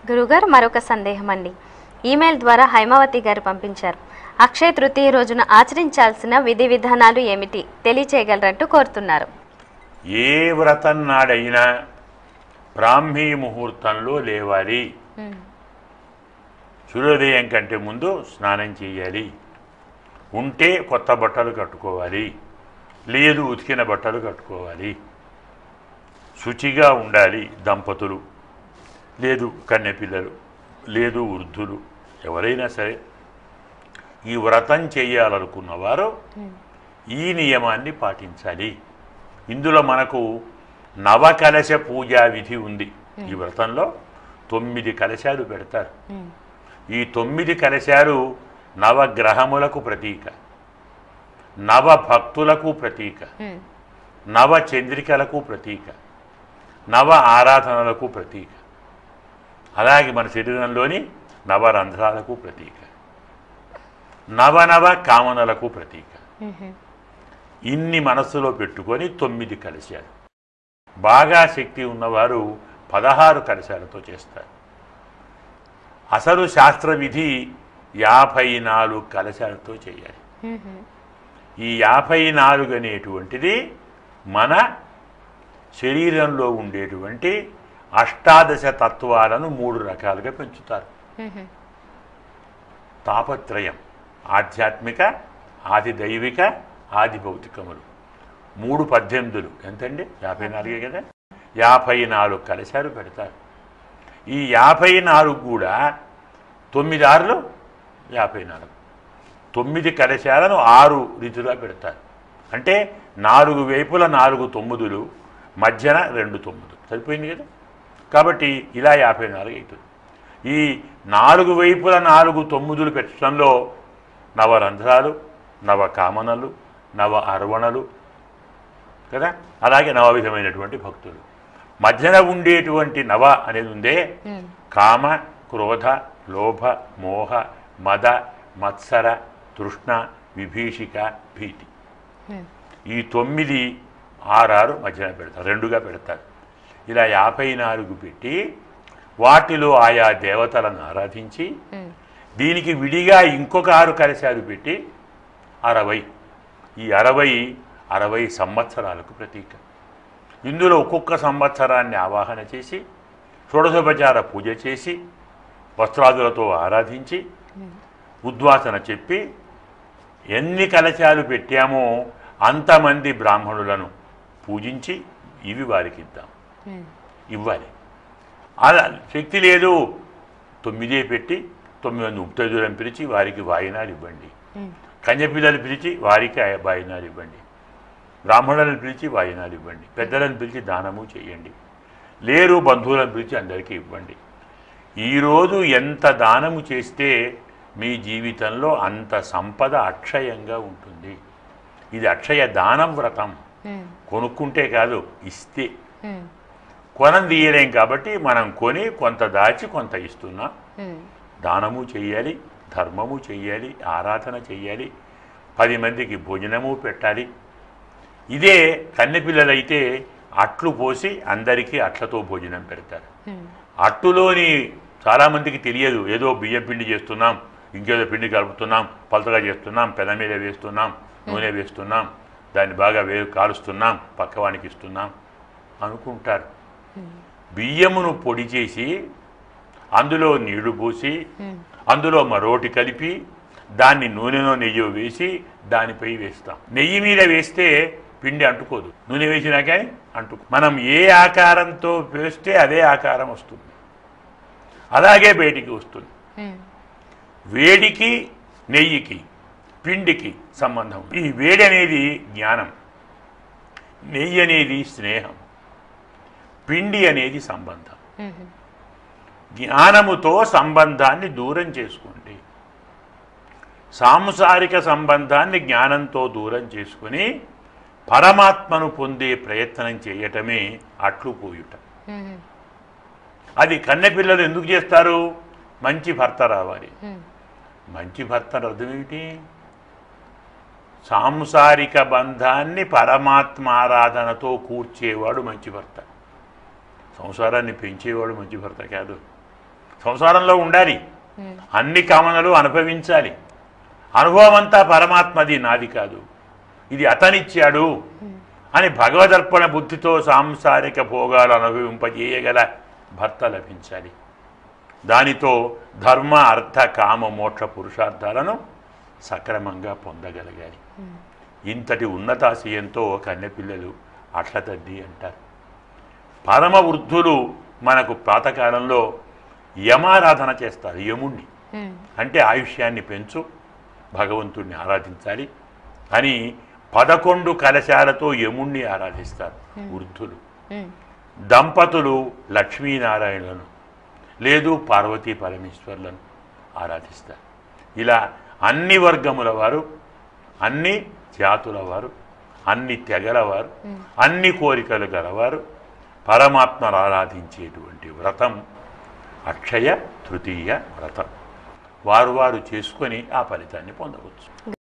గురుగారు మరొక సందేహం అండి. ఈమెయిల్ ద్వారా హైమావతి గారు పంపించారు. అక్షయ తృతీయ రోజున ఆచరించాల్సిన విధి విధానాలు ఏమిటి తెలియచేయగలరంటూ కోరుతున్నారు. ఏ వ్రతం నాడైనా బ్రాహ్మీ ముహూర్తంలో లేవాలి. సూర్యోదయం కంటే ముందు స్నానం చేయాలి. ఉంటే కొత్త బట్టలు కట్టుకోవాలి, లేదు ఉతికిన బట్టలు కట్టుకోవాలి. శుచిగా ఉండాలి దంపతులు, లేదు కన్నెపిల్లలు, లేదు వృద్ధులు, ఎవరైనా సరే ఈ వ్రతం చేయాలనుకున్నవారు ఈ నియమాన్ని పాటించాలి. ఇందులో మనకు నవకలశ పూజా విధి ఉంది. ఈ వ్రతంలో 9 కలశాలు పెడతారు. ఈ 9 కలశాలు నవగ్రహములకు ప్రతీక, నవ భక్తులకు ప్రతీక, నవ చంద్రికలకు ప్రతీక, నవ ఆరాధనలకు ప్రతీక, అలాగే మన శరీరంలోని నవరంధ్రాలకు ప్రతీక, నవనవ కామనలకు ప్రతీక. ఇన్ని మనస్సులో పెట్టుకొని 9 కలశాలు. బాగా శక్తి ఉన్నవారు 16 కలశాలతో చేస్తారు. అసలు శాస్త్ర విధి 54 కలశాలతో చేయాలి. ఈ 54 అనేటువంటిది మన శరీరంలో ఉండేటువంటి అష్టాదశ తత్వాలను 3 రకాలుగా పెంచుతారు. తాపత్రయం, ఆధ్యాత్మిక, ఆది దైవిక, ఆది భౌతికములు. 3 18 ఎంతండి? 54 కదా. 54 కలశాలు పెడతారు. ఈ 54 కూడా 9 ఆరులు 54. 9 కలశాలను 6 రీతిగా పెడతారు. అంటే 4 వైపుల 4 9లు, మధ్యన 2 9. సరిపోయింది కదా. కాబట్టి ఇలా 54 అవుతుంది. ఈ 4 వైపుల 4 9లు పెట్టడంలో నవరంధ్రాలు, నవ కామనలు, నవ అర్వణలు కదా, అలాగే నవ విధమైనటువంటి భక్తులు. మధ్యన ఉండేటువంటి నవ అనేది ఉందే, కామ, క్రోధ, లోభ, మోహ, మద, మత్సర, తృష్ణ, విభీషిక, భీతి. ఈ 9 6 మధ్యన పెడతారు, 2గా పెడతారు. ఇలా 54 పెట్టి వాటిలో ఆయా దేవతలను ఆరాధించి దీనికి విడిగా ఇంకొక 6 కలశాలు పెట్టి 60. ఈ 60 సంవత్సరాలకు ప్రతీక. ఇందులో ఒక్కొక్క సంవత్సరాన్ని ఆవాహన చేసి షోడశోపచార పూజ చేసి వస్త్రాదులతో ఆరాధించి ఉద్వాసన చెప్పి ఎన్ని కలశాలు పెట్టామో అంతమంది బ్రాహ్మణులను పూజించి ఇవి వారికి ఇవ్వాలి. అలా శక్తి లేదు 9 పెట్టి 9 ముక్తజులను పిలిచి వారికి వాయినాలు ఇవ్వండి. కన్యపిల్లలు పిలిచి వారికి వాయినాలు ఇవ్వండి. బ్రాహ్మణులను పిలిచి వాయినాలు ఇవ్వండి. పెద్దలను పిలిచి దానము చేయండి. లేరు బంధువులను పిలిచి అందరికీ ఇవ్వండి. ఈరోజు ఎంత దానము చేస్తే మీ జీవితంలో అంత సంపద అక్షయంగా ఉంటుంది. ఇది అక్షయ దానం వ్రతం. కొనుక్కుంటే కాదు, ఇస్తే. కొనం తీయలేం కాబట్టి మనం కొని కొంత దాచి కొంత ఇస్తున్నాం. దానము చెయ్యాలి, ధర్మము చెయ్యాలి, ఆరాధన చెయ్యాలి, 10 మందికి భోజనము పెట్టాలి. ఇదే కన్నెపిల్లలైతే అట్లు పోసి అందరికీ అట్లతో భోజనం పెడతారు. అట్టులోని చాలామందికి తెలియదు, ఏదో బియ్యం పిండి చేస్తున్నాం, ఇంకేదో పిండి కలుపుతున్నాం, పలతగా చేస్తున్నాం, పెన మీద వేస్తున్నాం, నూనె వేస్తున్నాం, దాన్ని బాగా కాలుస్తున్నాం, పక్కవానికి ఇస్తున్నాం అనుకుంటారు. బియ్యమును పొడి చేసి అందులో నీళ్లు పోసి అందులో మరోటి కలిపి దాన్ని నూనెలో నెయ్యి వేసి దానిపై వేస్తాం. నెయ్యి మీద వేస్తే పిండి అంటుకోదు, నూనె వేసినా కానీ మనం ఏ ఆకారంతో వేస్తే అదే ఆకారం వస్తుంది, అలాగే బయటికి వస్తుంది. వేడికి నెయ్యికి పిండికి సంబంధం. ఈ వేడి అనేది జ్ఞానం, నెయ్యి అనేది స్నేహం, పిండి అనేది సంబంధం. జ్ఞానముతో సంబంధాన్ని దూరం చేసుకోండి. సాంసారిక సంబంధాన్ని జ్ఞానంతో దూరం చేసుకుని పరమాత్మను పొందే ప్రయత్నం చేయటమే అట్లు పోయుట. అది కన్నెపిల్లలు ఎందుకు చేస్తారు? మంచి భర్త రావాలి. మంచి భర్త అర్థం ఏమిటి? సాంసారిక బంధాన్ని పరమాత్మారాధనతో కూర్చేవాడు మంచి భర్త. సంసారాన్ని పెంచేవాడు మంచి భర్త కాదు. సంసారంలో ఉండాలి, అన్ని కామనలు అనుభవించాలి. అనుభవం అంతా పరమాత్మది, నాది కాదు, ఇది అతనిచ్చాడు అని భగవదర్పణ బుద్ధితో సాంసారిక భోగాలు అనుభవింపజేయగల భర్త లభించాలి. దానితో ధర్మ అర్థ కామ మోక్ష పురుషార్థాలను సక్రమంగా పొందగలగాలి. ఇంతటి ఉన్నతాశయంతో కన్నెపిల్లలు అట్లతద్ది అంటారు. పరమ వృద్ధులు మనకు ప్రాతకాలంలో యమారాధన చేస్తారు. యముణ్ణి అంటే ఆయుష్యాన్ని పెంచు, భగవంతుణ్ణి ఆరాధించాలి అని 11 కలశాలతో యముణ్ణి ఆరాధిస్తారు వృద్ధులు. దంపతులు లక్ష్మీనారాయణులను లేదు పార్వతీ పరమేశ్వర్లను ఆరాధిస్తారు. ఇలా అన్ని వర్గముల వారు, అన్ని జాతుల వారు, అన్ని తెగల వారు, అన్ని కోరికలు గలవారు పరమాత్మను ఆరాధించేటువంటి వ్రతం అక్షయ తృతీయ వ్రతం. వారు చేసుకొని ఆ ఫలితాన్ని పొందవచ్చు.